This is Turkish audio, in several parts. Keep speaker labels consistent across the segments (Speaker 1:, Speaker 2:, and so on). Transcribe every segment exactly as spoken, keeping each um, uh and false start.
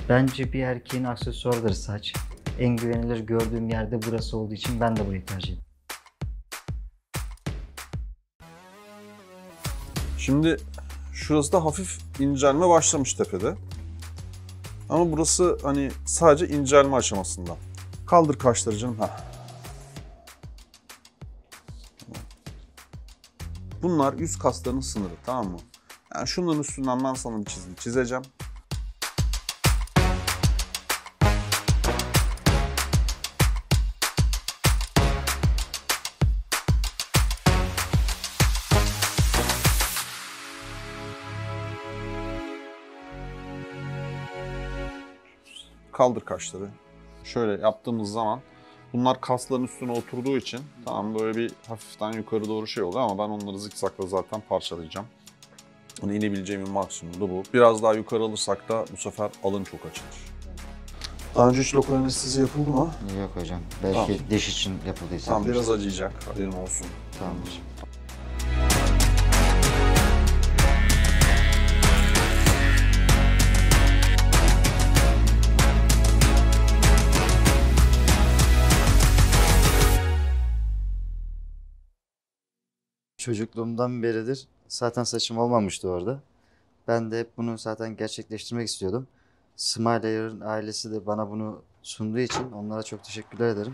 Speaker 1: Bence bir erkeğin aksesuarıdır saç. En güvenilir gördüğüm yerde burası olduğu için ben de burayı tercih ettim.
Speaker 2: Şimdi şurası da hafif incelme başlamış tepede. Ama burası hani sadece incelme aşamasında. Kaldır kaşları canım. Heh. Bunlar yüz kaslarının sınırı, tamam mı? Yani şunların üstünden ben sana bir çizgi çizeceğim. Kaldır kaşları. Şöyle yaptığımız zaman bunlar kasların üstüne oturduğu için tamam böyle bir hafiften yukarı doğru şey oluyor ama ben onları zikzakla zaten parçalayacağım. Hani inebileceğimin maksimumu da bu. Biraz daha yukarı alırsak da bu sefer alın çok açılır. Daha önce hiç lokal anestezi yapıldı mı?
Speaker 1: Yok hocam. Belki
Speaker 2: Tamam.
Speaker 1: diş için yapıldıysa.
Speaker 2: Tamam, biraz acıyacak. Haberin olsun.
Speaker 1: Tamamdır. Çocukluğumdan beridir zaten saçım olmamıştı orada. Ben de hep bunu zaten gerçekleştirmek istiyordum. Smile Air'ın ailesi de bana bunu sunduğu için onlara çok teşekkürler ederim.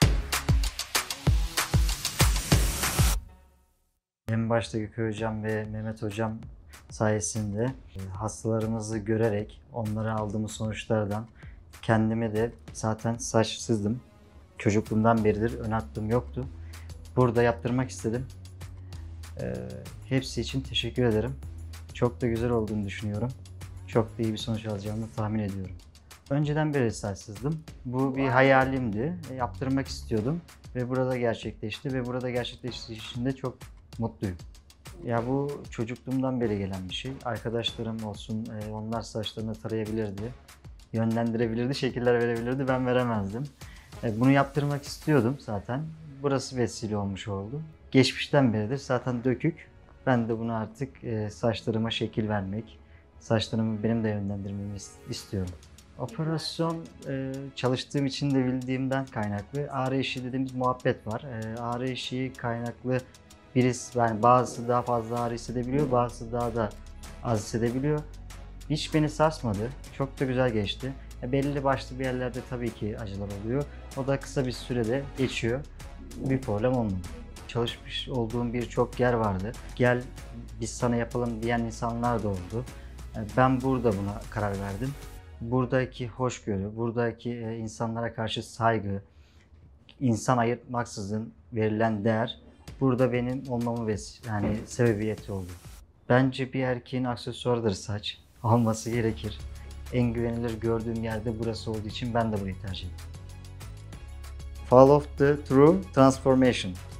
Speaker 1: En başta Gökay Hocam ve Mehmet Hocam sayesinde hastalarımızı görerek onlara aldığımız sonuçlardan kendime de zaten saçsızdım. Çocukluğumdan beridir ön hattım yoktu. Burada yaptırmak istedim. Ee, hepsi için teşekkür ederim. Çok da güzel olduğunu düşünüyorum. Çok da iyi bir sonuç alacağımı tahmin ediyorum. Önceden beri saçsızdım. Bu bir hayalimdi. E, yaptırmak istiyordum ve burada gerçekleşti ve burada gerçekleştiği için de çok mutluyum. Ya bu çocukluğumdan beri gelen bir şey. Arkadaşlarım olsun, e, onlar saçlarını tarayabilirdi, yönlendirebilirdi, şekiller verebilirdi. Ben veremezdim. E, bunu yaptırmak istiyordum zaten. Burası vesile olmuş oldu. Geçmişten beridir zaten dökük. Ben de bunu artık e, saçlarıma şekil vermek, saçlarımı benim de yönlendirmemi istiyorum. Operasyon e, çalıştığım için de bildiğimden kaynaklı ağrı eşiği dediğimiz muhabbet var. E, ağrı eşiği kaynaklı birisi, yani bazısı daha fazla ağrı hissedebiliyor, bazısı daha da az hissedebiliyor. Hiç beni sarsmadı. Çok da güzel geçti. E, belli başlı bir yerlerde tabii ki acılar oluyor. O da kısa bir sürede geçiyor. Bir problem olmadı. Çalışmış olduğum birçok yer vardı. Gel biz sana yapalım diyen insanlar da oldu. Ben burada buna karar verdim. Buradaki hoşgörü, buradaki insanlara karşı saygı, insan ayırtmaksızın verilen değer burada benim olmamı ves- yani sebebiyeti oldu. Bence bir erkeğin aksesuarıdır saç. Alması gerekir. En güvenilir gördüğüm yerde burası olduğu için ben de burayı tercih ettim. Fall of the True Transformation.